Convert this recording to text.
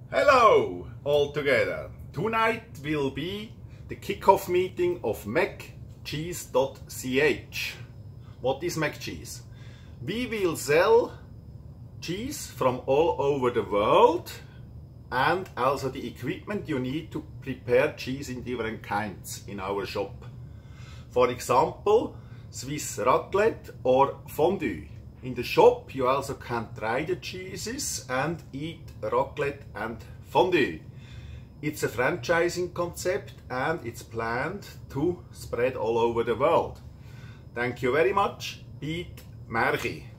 Hello all together. Tonight will be the kickoff meeting of McCheese.ch. What is McCheese? We will sell cheese from all over the world and also the equipment you need to prepare cheese in different kinds in our shop. For example, Swiss raclette or fondue. In the shop you also can try the cheeses and eat raclette and fondue. It's a franchising concept and it's planned to spread all over the world. Thank you very much. Piet Merchi.